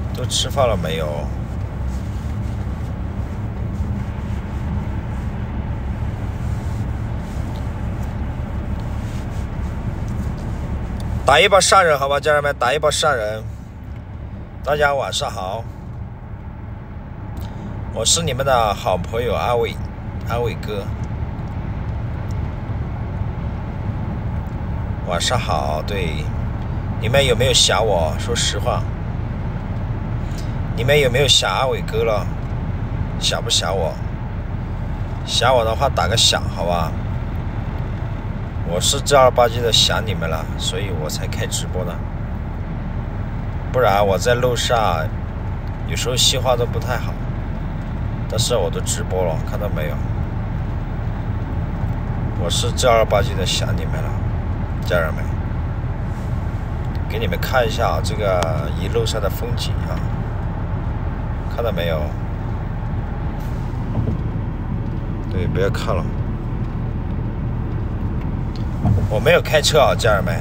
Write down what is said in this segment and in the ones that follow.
都吃饭了没有？打一波杀人，好吧，家人们，打一波杀人。大家晚上好，我是你们的好朋友阿伟哥。晚上好，对，你们有没有想我？说实话，你们有没有想阿伟哥了？想不想我？想我的话打个响，好吧？我是正儿八经的想你们了，所以我才开直播的。不然我在路上有时候信号都不太好，但是我都直播了，看到没有？我是正儿八经的想你们了，家人们。给你们看一下这个一路上的风景啊，看到没有？对，不要看了。我没有开车啊，家人们。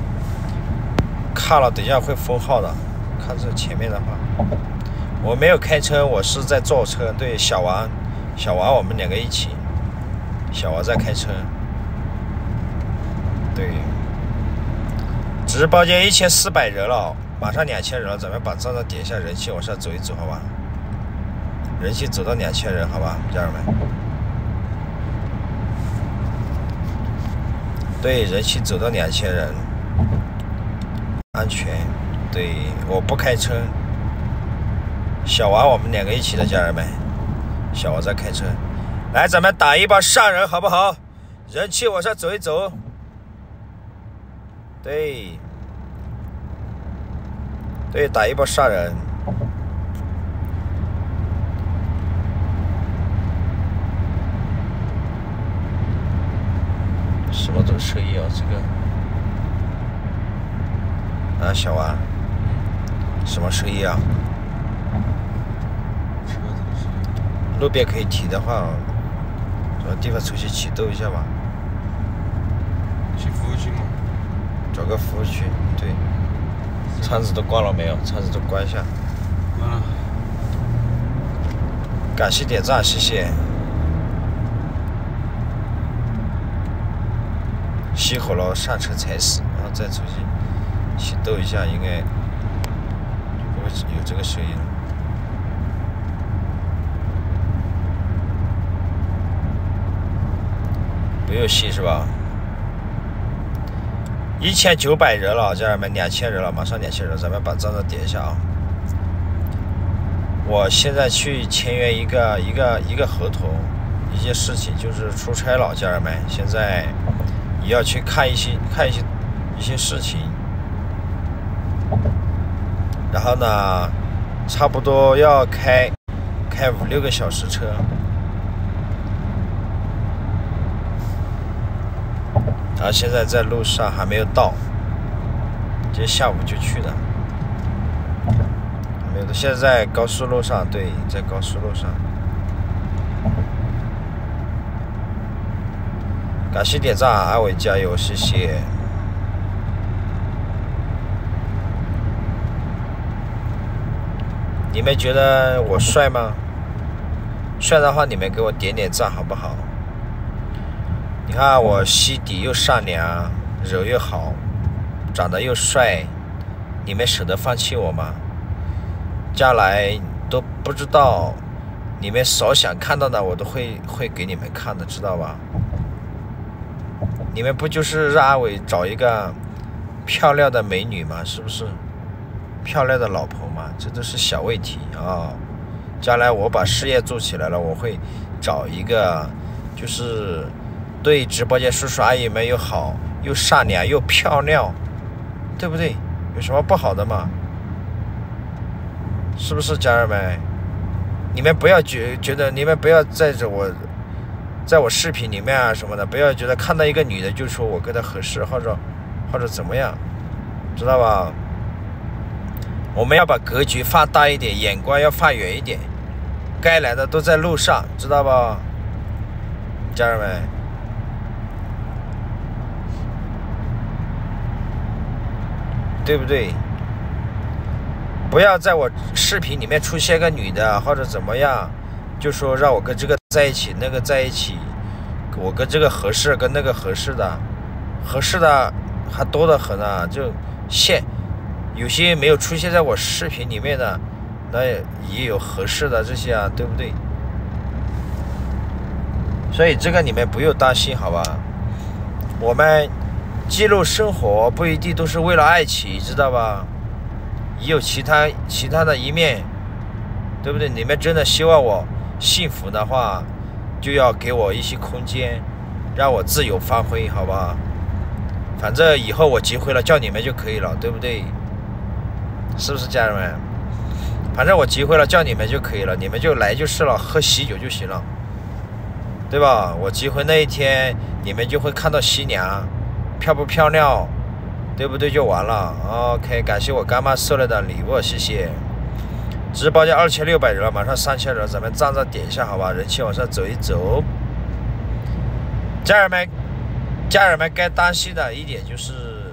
看了，等一下会封号的。看这前面的话，我没有开车，我是在坐车。对，小王，我们两个一起。小王在开车。对，直播间1400人了，马上2000人了，咱们把账上点一下人气，往上走一走，好吧？人气走到2000人，好吧，家人们。对，人气走到2000人，安全。对，我不开车。小王，我们两个一起的，家人们。小王在开车，来，咱们打一把杀人，好不好？人气往上走一走。对，打一把杀人。什么都声音啊，这个啊，小王，什么声音啊？路边可以停的话，找个地方重新启动一下吧。 去服务区吗？ 找个服务区，对。窗子都关了没有？窗子都关一下。 关了。 感谢点赞，谢谢。熄火了，上车踩死，然后再重新启动一下，应该就不会有这个声音了。不用熄是吧？1900人了，家人们，2000人了，马上2000人，咱们把账上点一下啊。我现在去签约一个合同，一件事情，就是出差了，家人们，现在也要去看一些事情，然后呢，差不多要开5-6个小时车。然后现在在路上还没有到，今天下午就去的，还没有到。现在在高速路上，对，在高速路上。感谢点赞，阿伟加油，谢谢。你们觉得我帅吗？帅的话，你们给我点点赞好不好？你看我心底又善良，人又好，长得又帅，你们舍得放弃我吗？将来都不知道，你们所想看到的我都会给你们看的，知道吧？你们不就是让阿伟找一个漂亮的美女吗？是不是？漂亮的老婆嘛，这都是小问题啊。将来我把事业做起来了，我会找一个就是对直播间叔叔阿姨们又好又善良又漂亮，对不对？有什么不好的吗？是不是，家人们？你们不要觉得，你们不要在我视频里面啊什么的，不要觉得看到一个女的就说我跟她合适，或者怎么样，知道吧？我们要把格局放大一点，眼光要放远一点，该来的都在路上，知道吧？家人们，对不对？ 不要在我视频里面出现个女的或者怎么样，就说让我跟这个在一起，那个在一起，我跟这个合适，跟那个合适的还多得很啊！就有些没有出现在我视频里面的，那也有合适的这些啊，对不对？所以这个你们不用担心，好吧？我们记录生活不一定都是为了爱情，知道吧？也有其他的一面，对不对？你们真的希望我幸福的话，就要给我一些空间，让我自由发挥，好吧？反正以后我结婚了叫你们就可以了，对不对？是不是家人们？反正我结婚了叫你们就可以了，你们就来就是了，喝喜酒就行了，对吧？我结婚那一天你们就会看到新娘漂不漂亮，对不对？就完了。 OK， 感谢我干妈送来的礼物，谢谢。直播间2600人了，马上3000人了，咱们站点一下好吧，人气往上走一走。家人们该担心的一点就是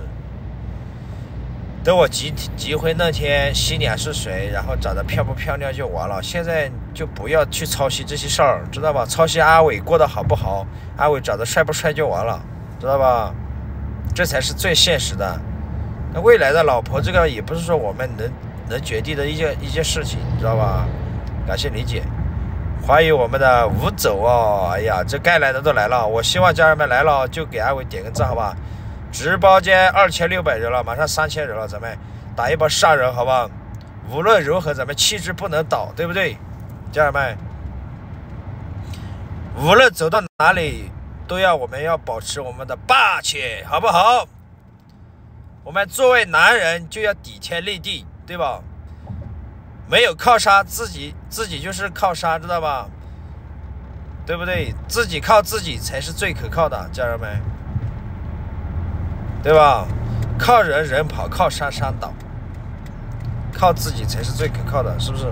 等我结婚那天新娘是谁，然后长得漂不漂亮就完了，现在就不要去操心这些事儿，知道吧？操心阿伟过得好不好，阿伟长得帅不帅就完了，知道吧？这才是最现实的。那未来的老婆这个也不是说我们能决定的一件事情，知道吧？感谢理解。欢迎我们的吴走哦！哎呀，这该来的都来了，我希望家人们来了就给阿伟点个赞，好吧？直播间2600人了，马上3000人了，咱们打一波杀人，好吧？无论如何，咱们气质不能倒，对不对？家人们，无论走到哪里，我们要保持我们的霸气，好不好？我们作为男人就要顶天立地，对吧？没有靠山，自己就是靠山，知道吧？对不对？自己靠自己才是最可靠的，家人们，对吧？靠人跑，靠山倒，靠自己才是最可靠的，是不是？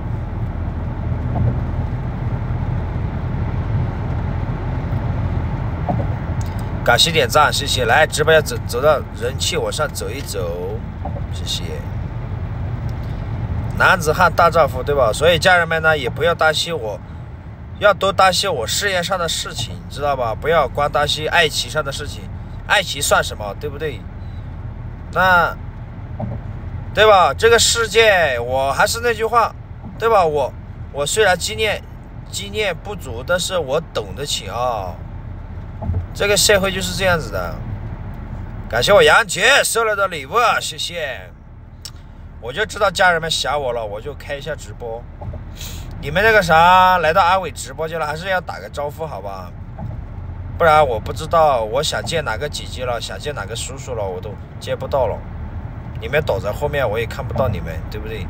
感谢点赞，谢谢。来直播间走到人气往上走一走，谢谢。男子汉大丈夫，对吧？所以家人们呢，也不要担心我，要多担心我事业上的事情，知道吧？不要光担心爱情上的事情，爱情算什么，对不对？那，对吧？这个世界，我还是那句话，对吧？我虽然经验不足，但是我懂得起啊。这个社会就是这样子的。感谢我杨杰收来的礼物，谢谢。我就知道家人们想我了，我就开一下直播。你们那个啥来到阿伟直播间了，还是要打个招呼好吧？不然我不知道我想见哪个姐姐了，想见哪个叔叔了，我都见不到了。你们躲在后面，我也看不到你们，对不对？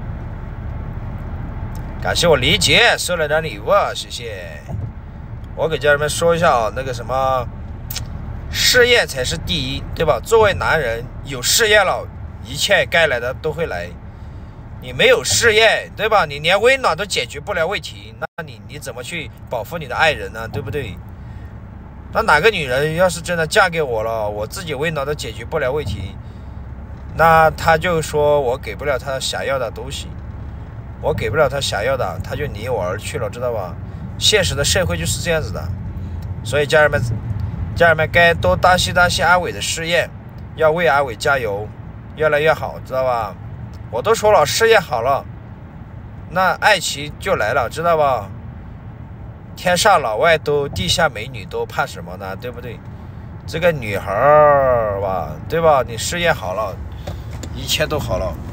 感谢我李姐收来的礼物，谢谢。我给家人们说一下啊，那个什么，事业才是第一，对吧？作为男人，有事业了，一切该来的都会来。你没有事业，对吧？你连温暖都解决不了问题，那你怎么去保护你的爱人呢？对不对？那哪个女人要是真的嫁给我了，我自己温暖都解决不了问题，那她就说我给不了她想要的东西，我给不了她想要的，她就离我而去了，知道吧？现实的社会就是这样子的。所以家人们该多担心阿伟的事业，要为阿伟加油，越来越好，知道吧？我都说了，事业好了，那爱情就来了，知道吧？天上老外多，地下美女多，怕什么呢？对不对？这个女孩儿吧，对吧？你事业好了，一切都好了。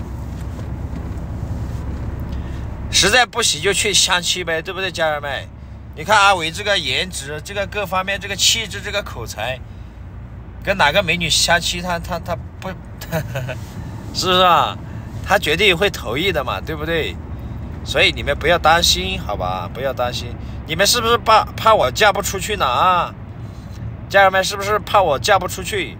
实在不行就去相亲呗，对不对，家人们？你看阿伟这个颜值，这个各方面，这个气质，这个口才，跟哪个美女相亲，他不，是不是啊？他绝对会同意的嘛，对不对？所以你们不要担心，好吧？不要担心。你们是不是怕我嫁不出去呢？啊，家人们是不是怕我嫁不出去？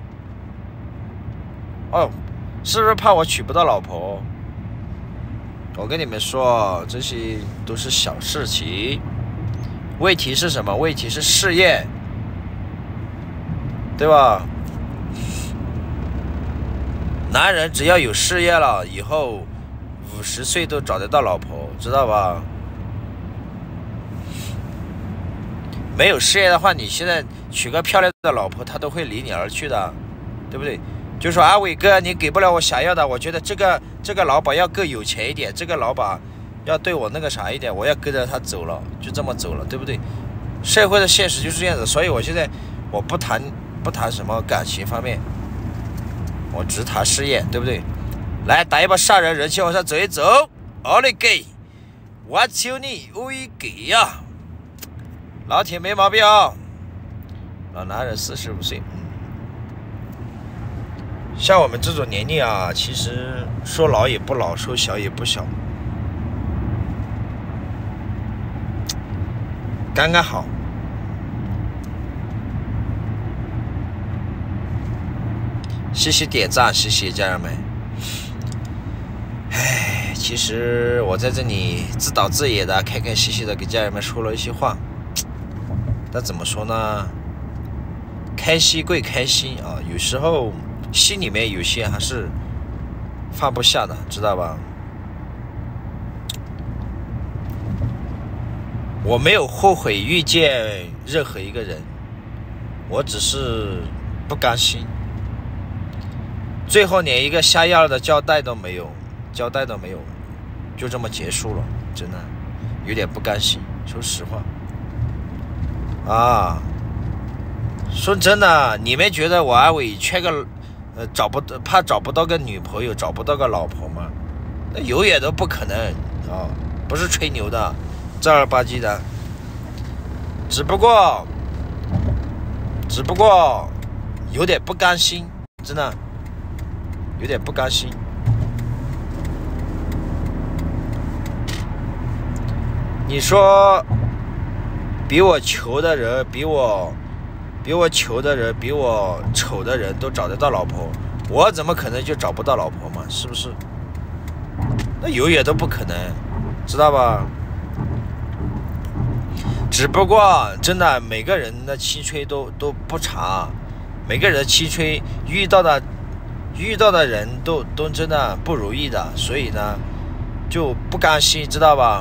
哦，是不是怕我娶不到老婆？我跟你们说，这些都是小事情。问题是什么？问题是事业，对吧？男人只要有事业了，以后 50岁都找得到老婆，知道吧？没有事业的话，你现在娶个漂亮的老婆，她都会离你而去的，对不对？就说阿伟哥，你给不了我想要的，我觉得这个老板要更有钱一点，这个老板要对我那个啥一点，我要跟着他走了，就这么走了，对不对？社会的现实就是这样子，所以我现在我不谈什么感情方面，我只谈事业，对不对？来打一把杀人人气往上走一走，奥利给，我求你威给呀！老铁没毛病啊，老男人45岁，像我们这种年龄啊，其实说老也不老，说小也不小，刚刚好。谢谢点赞，谢谢家人们。唉，其实我在这里自导自演的，开开心心的给家人们说了一些话。但怎么说呢？开心归开心啊，有时候心里面有些还是放不下的，知道吧？我没有后悔遇见任何一个人，我只是不甘心。最后连一个下药的交代都没有，就这么结束了，真的有点不甘心，说实话。啊，说真的，你们觉得我阿伟缺个怕找不到个女朋友，找不到个老婆吗？那永远都不可能啊，不是吹牛的，正儿八经的。只不过有点不甘心，真的有点不甘心。你说比我穷的人，比我穷的人，比我丑的人都找得到老婆，我怎么可能就找不到老婆嘛？是不是？那永远都不可能，知道吧？只不过真的每个人的青春都不长，每个人的青春遇到的人都真的不如意的，所以呢就不甘心，知道吧？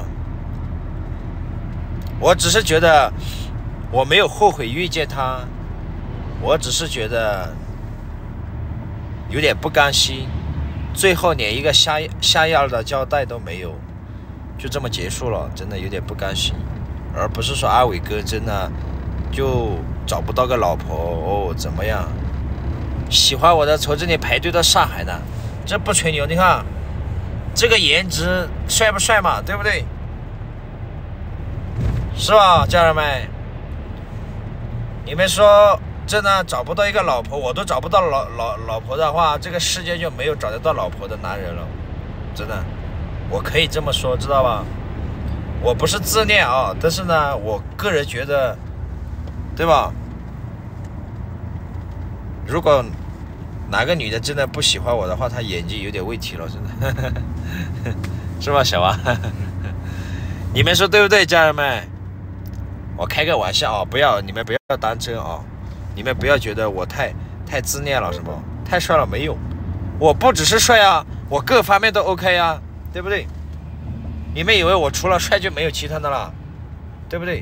我只是觉得我没有后悔遇见他，我只是觉得有点不甘心，最后连一个下药的交代都没有，就这么结束了，真的有点不甘心。而不是说阿伟哥真的就找不到个老婆哦，怎么样？喜欢我的从这里排队到上海的，这不吹牛，你看这个颜值帅不帅嘛，对不对？是吧，家人们？你们说真的找不到一个老婆，我都找不到老婆的话，这个世界就没有找得到老婆的男人了，真的，我可以这么说，知道吧？我不是自恋啊，但是呢，我个人觉得，对吧？如果哪个女的真的不喜欢我的话，她眼睛有点问题了，真的，是吧，小王？你们说对不对，家人们？我开个玩笑啊，你们不要当真啊，你们不要觉得我太自恋了，什么太帅了没有？我不只是帅啊，我各方面都 OK 啊，对不对？你们以为我除了帅就没有其他的了，对不对？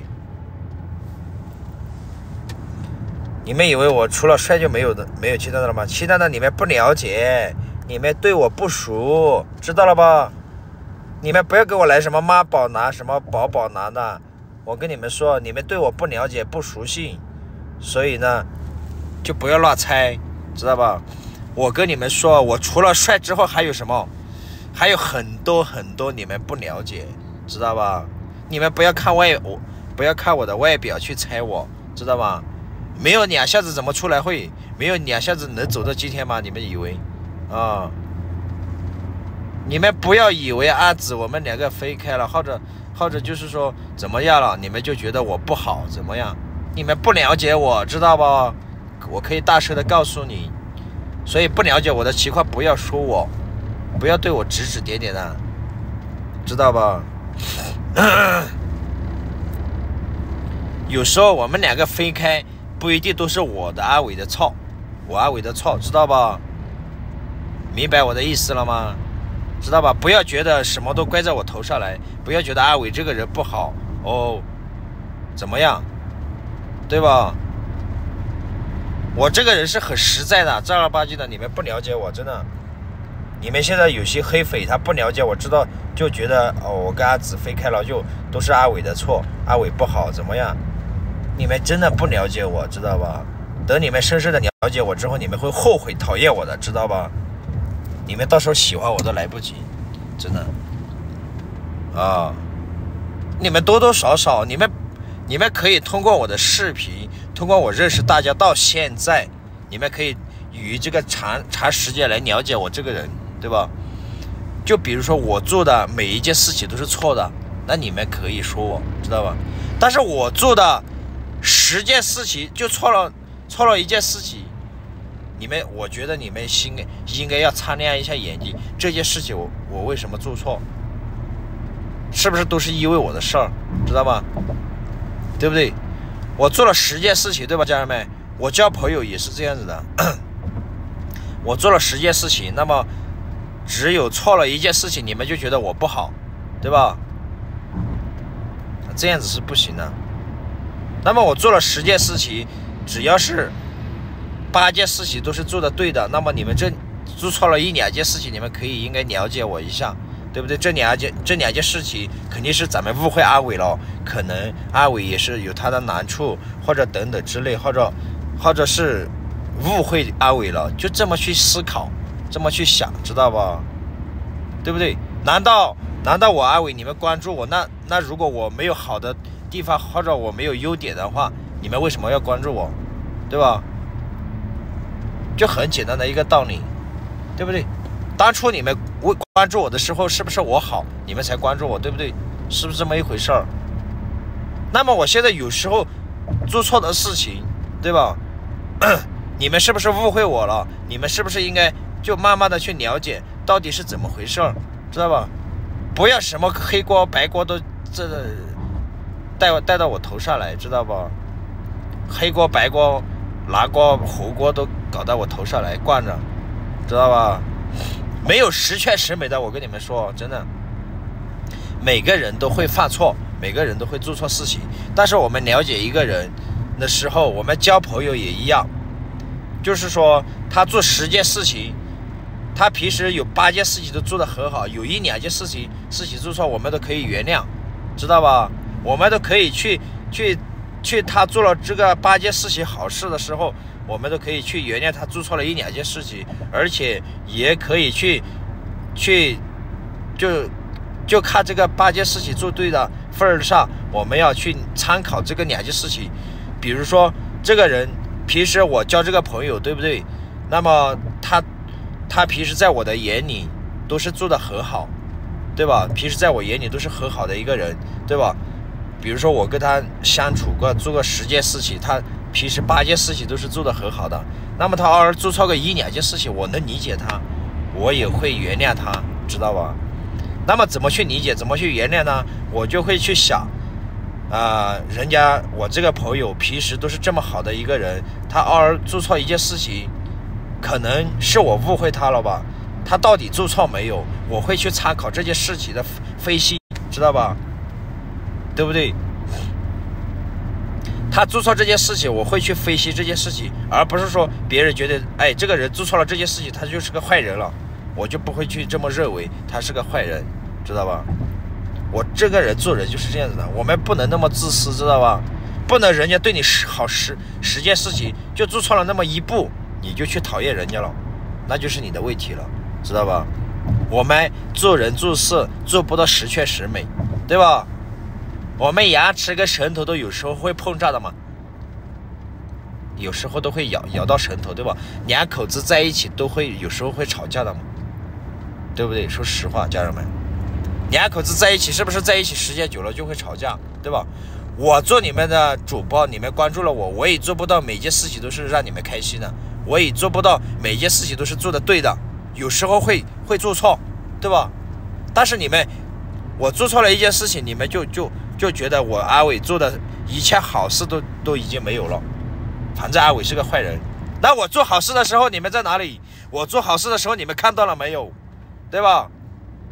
你们以为我除了帅就没有其他的了吗？其他的你们不了解，你们对我不熟，知道了吧？你们不要给我来什么妈宝男，什么宝宝男的，我跟你们说，你们对我不了解不熟悉，所以呢就不要乱猜，知道吧？我跟你们说，我除了帅之后还有什么？还有很多你们不了解，知道吧？你们不要看我的外表去猜我，知道吧？没有两下子怎么出来会？没有两下子能走到今天吗？你们以为啊？你们不要以为阿紫我们两个分开了，或者就是说怎么样了，你们就觉得我不好怎么样？你们不了解我，知道吧？我可以大声的告诉你，所以不了解我的情况不要说我。不要对我指指点点的，知道吧？有时候我们两个分开，不一定都是我的阿伟的错，知道吧？明白我的意思了吗？ 知道吧？不要觉得什么都怪在我头上来，不要觉得阿伟这个人不好哦，怎么样，对吧？我这个人是很实在的，正儿八经的，你们不了解我，真的。你们现在有些黑粉，他不了解我，知道就觉得哦，我跟阿紫飞开了，就都是阿伟的错，阿伟不好，怎么样？你们真的不了解我，知道吧？等你们深深的了解我之后，你们会后悔讨厌我的，知道吧？你们到时候喜欢我都来不及，真的。啊，你们多多少少，你们可以通过我的视频，通过我认识大家到现在，你们可以以这个长时间来了解我这个人，对吧？就比如说我做的每一件事情都是错的，那你们可以说我，知道吧？但是我做的10件事情就错了1件事情，我觉得你们应该要擦亮一下眼睛，这件事情我为什么做错？是不是都是因为我的事儿，知道吗？对不对？我做了10件事情，对吧，家人们？我交朋友也是这样子的，我做了10件事情，那么只有错了1件事情，你们就觉得我不好，对吧？这样子是不行的。那么我做了10件事情，只要是8件事情都是做的对的，那么你们这做错了1、2件事情，你们应该了解我一下，对不对？这两件事情肯定是咱们误会阿伟了，可能阿伟也是有他的难处，或者等等之类，或者是误会阿伟了，就这么去思考，这么去想，知道吧？对不对？难道我阿伟你们关注我，那如果我没有好的地方，或者我没有优点的话，你们为什么要关注我？对吧？就很简单的一个道理，对不对？当初你们关注我的时候，是不是我好，你们才关注我，对不对？是不是这么一回事儿？那么我现在有时候做错的事情，对吧？你们是不是误会我了？你们是不是应该就慢慢的去了解到底是怎么回事儿，知道吧？不要什么黑锅白锅都带到我头上来，知道吧？黑锅白锅拿锅糊锅都搞到我头上来惯着，知道吧？没有十全十美的，我跟你们说，真的，每个人都会犯错，每个人都会做错事情，但是我们了解一个人的时候，我们交朋友也一样，就是说他做10件事情，他平时有8件事情都做得很好，有1、2件事情做错，我们都可以原谅，知道吧？我们都可以去他做了这个8件事情好事的时候，我们都可以去原谅他做错了1、2件事情，而且也可以去就看这个8件事情做对的份上，我们要去参考这个2件事情。比如说这个人平时我交这个朋友，对不对？那么他平时在我的眼里都是做得很好，对吧？平时在我眼里都是很好的一个人，对吧？比如说我跟他相处过，做过10件事情，他平时8件事情都是做得很好的，那么他偶尔做错个1、2件事情，我能理解他，我也会原谅他，知道吧？那么怎么去理解，怎么去原谅呢？我就会去想人家我这个朋友平时都是这么好的一个人，他偶尔做错1件事情，可能是我误会他了吧？他到底做错没有？我会去参考这件事情的分析，知道吧？对不对？他做错这件事情，我会去分析这件事情，而不是说别人觉得这个人做错了这件事情，他就是个坏人了，我就不会去这么认为他是个坏人，知道吧？我这个人做人就是这样子的，我们不能那么自私，知道吧？不能人家对你好10件事情，就做错了那么1步，你就去讨厌人家了，那就是你的问题了，知道吧？我们做人做事做不到10全10美，对吧？我们牙齿跟舌头都有时候会碰撞的嘛，有时候都会咬到舌头，对吧？2口子在一起都会有时候会吵架的嘛，对不对？说实话，家人们，2口子在一起是不是在一起时间久了就会吵架，对吧？我做你们的主播，你们关注了我，我也做不到每件事情都是让你们开心的，我也做不到每件事情都是做的对的，有时候会做错，对吧？但是我做错了1件事情，你们就觉得我阿伟做的一切好事都已经没有了，反正阿伟是个坏人。那我做好事的时候你们在哪里？我做好事的时候你们看到了没有？对吧？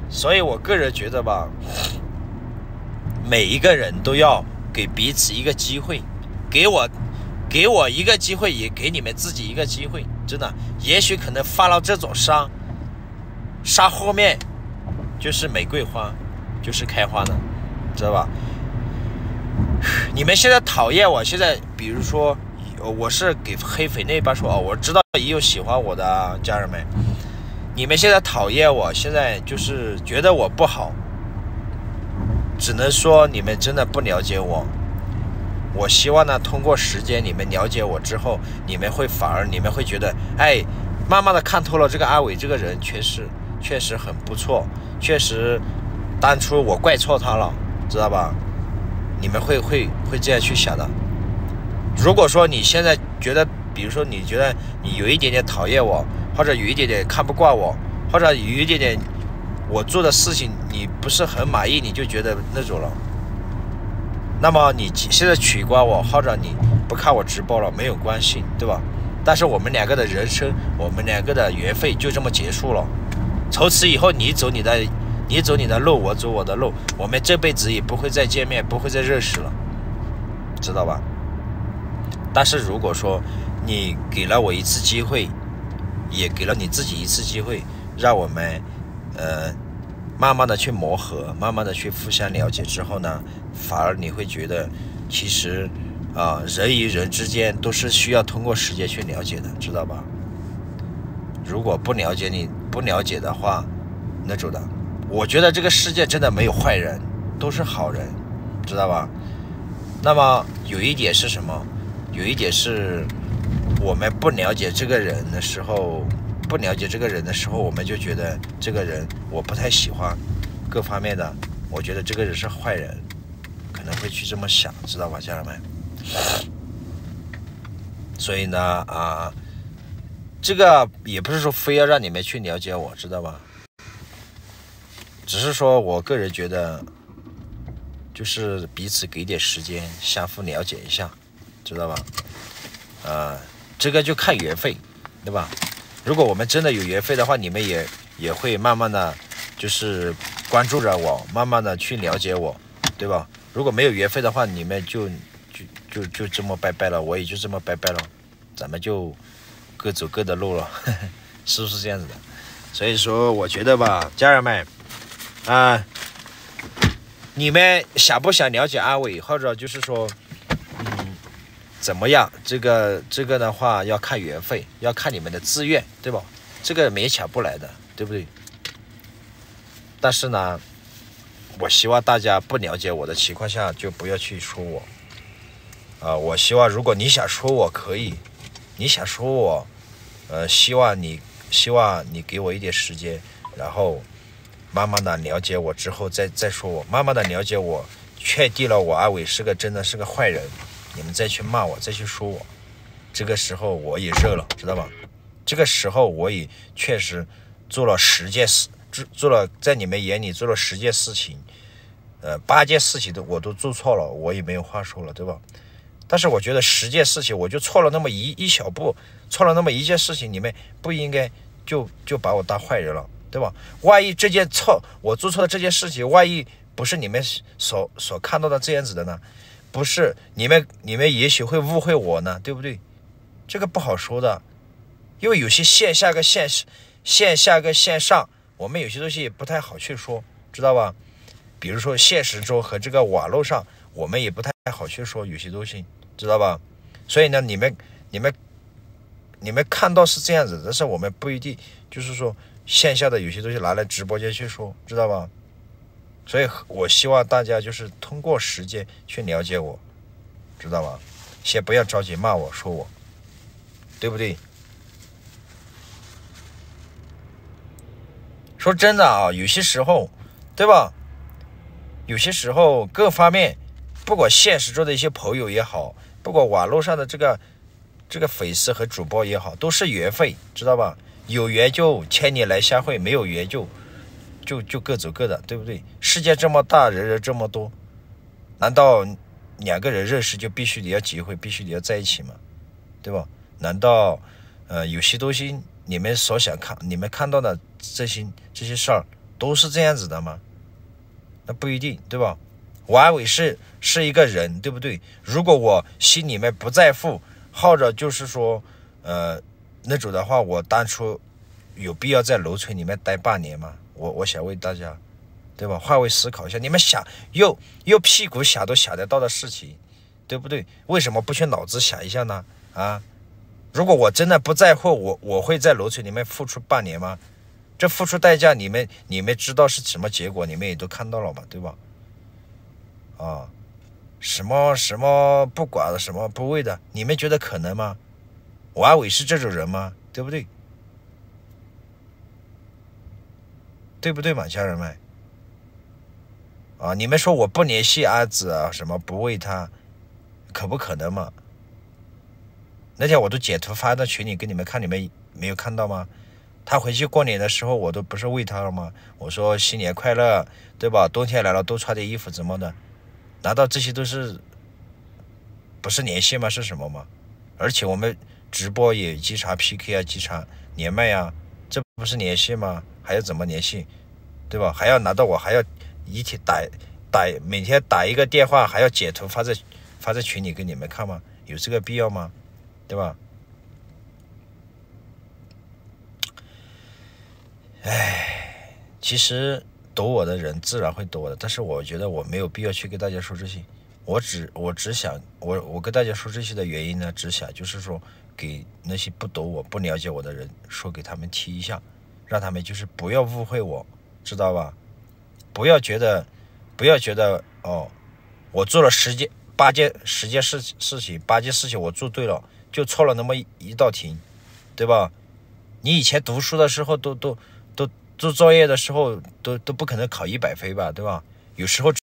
所以我个人觉得吧，每一个人都要给彼此一个机会，给我一个机会，也给你们自己一个机会。真的，也许可能发了这种伤后面就是玫瑰花，就是开花的，知道吧？你们现在讨厌我，现在比如说我是给黑粉那边说我知道也有喜欢我的家人们，你们现在讨厌我，现在就是觉得我不好，只能说你们真的不了解我。我希望呢，通过时间你们了解我之后，反而你们会觉得，慢慢的看透了这个阿伟这个人确实很不错，确实当初我怪错他了，知道吧？你们会这样去想的。如果说你现在觉得，比如说你觉得你有一点点讨厌我，或者有一点点看不惯我，或者有一点点我做的事情你不是很满意，你就觉得那种了，那么你现在取关我，或者你不看我直播了，没有关系，对吧？但是我们两个的人生，我们两个的缘分就这么结束了。从此以后，你走你的路，我走我的路，我们这辈子也不会再见面，不会再认识了，知道吧？但是如果说你给了我一次机会，也给了你自己一次机会，让我们慢慢的去磨合，慢慢的去互相了解之后呢，反而你会觉得其实人与人之间都是需要通过时间去了解的，知道吧？如果不了解的话，那种的，我觉得这个世界真的没有坏人，都是好人，知道吧？那么有一点是什么？有一点是我们不了解这个人的时候，我们就觉得这个人我不太喜欢，各方面的，我觉得这个人是坏人，可能会去这么想，知道吧，家人们？所以呢，这个也不是说非要让你们去了解我，知道吧？只是说我个人觉得，就是彼此给点时间，相互了解一下，知道吧？这个就看缘分，对吧？如果我们真的有缘分的话，你们也会慢慢的就是关注着我，慢慢的去了解我，对吧？如果没有缘分的话，你们就这么拜拜了，我也就这么拜拜了，咱们就各走各的路了，是不是这样子的？所以说我觉得吧，家人们你们想不想了解阿伟，或者就是说怎么样，这个的话要看缘分，要看你们的自愿，对吧？这个勉强不来的，对不对？但是呢，我希望大家不了解我的情况下就不要去说我我希望如果你想说我可以，你想说我希望你给我一点时间，然后慢慢的了解我之后再说我，慢慢的了解我，确定了我阿伟真的是个坏人，你们再去骂我，再去说我，这个时候我也热了，知道吧？这个时候我也确实做了10件事，做了在你们眼里做了10件事情，8件事情我都做错了，我也没有话说了，对吧？但是我觉得10件事情我就错了那么一小步，错了那么1件事情，你们不应该就把我当坏人了，对吧？万一我做错的这件事情，万一不是你们所看到的这样子的呢？不是你们也许会误会我呢，对不对？这个不好说的，因为有些线下跟线上，我们有些东西也不太好去说，知道吧？比如说现实中和这个网络上，我们也不太好去说有些东西，知道吧？所以呢，你们看到是这样子，但是我们不一定就是说线下的有些东西拿来直播间去说，知道吧？所以我希望大家就是通过时间去了解我，知道吧？先不要着急骂我说我，对不对？说真的啊，有些时候，对吧？有些时候各方面，不管现实中的一些朋友也好，不管网络上的这个粉丝和主播也好，都是缘分，知道吧？有缘就千里来相会，没有缘就各走各的，对不对？世界这么大，人这么多，难道2个人认识就必须得要结婚，必须得要在一起吗？对吧？难道有些东西你们看到的这些事儿， 都是这样子的吗？那不一定，对吧？我还以为是一个人，对不对？如果我心里面不在乎，或者就是说那种的话，我当初有必要在农村里面待8年吗？我想问大家，对吧？换位思考一下，你们想又屁股想都想得到的事情，对不对？为什么不去脑子想一下呢？啊，如果我真的不在乎，我会在农村里面付出8年吗？这付出代价，你们知道是什么结果，你们也都看到了嘛，对吧？啊，什么不管了，什么不为的，你们觉得可能吗？我还以为是这种人吗？对不对？对不对嘛，家人们？啊，你们说我不联系阿紫啊，什么不为他，可不可能嘛？那天我都截图发到群里给你们看，你们没有看到吗？他回去过年的时候，我都不是喂他了吗？我说新年快乐，对吧？冬天来了多穿点衣服怎么的？难道这些都是不是联系吗？是什么吗？而且我们直播也经常 PK 啊，经常连麦啊，这不是联系吗？还要怎么联系？对吧？还要难道我还要一天每天打一个电话，还要截图发在群里给你们看吗？有这个必要吗？对吧？其实懂我的人自然会懂我的，但是我觉得我没有必要去跟大家说这些。我只想我跟大家说这些的原因呢，只想就是说给那些不懂我不了解我的人说给他们提一下，让他们就是不要误会我，知道吧？不要觉得哦，我做了8件事情，8件事情我做对了，就错了那么一道题，对吧？你以前读书的时候都做作业的时候都不可能考100分吧，对吧？有时候